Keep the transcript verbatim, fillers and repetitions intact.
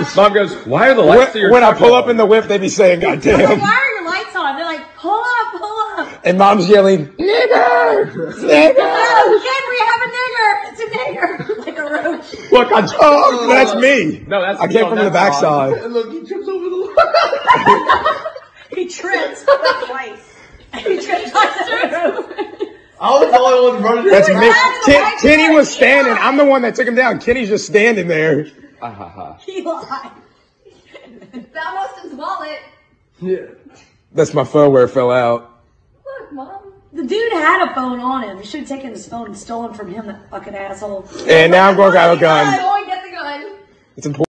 watch. Mom goes, why are the lights When, when I pull up in the whip, they be saying, God damn. Like, why are your lights on? They're like, pull up, pull up. And Mom's yelling, nigger, nigger. No, kid, we have a nigger. It's a nigger. Like a roach. Look, I, oh, that's me. No, that's I came from the backside. And look, he trips over the line. He trips twice. He trips twice. I was the only one running. That's me. Ken, Kenny was standing. I'm the one that took him down. Kenny's just standing there. Ah, ha, ha. He lied. That was his wallet. Yeah. That's my phone where it fell out. Look, Mom. The dude had a phone on him. You should have taken his phone and stolen from him, that fucking asshole. And now I'm going to grab a gun. Go and get the gun. It's important.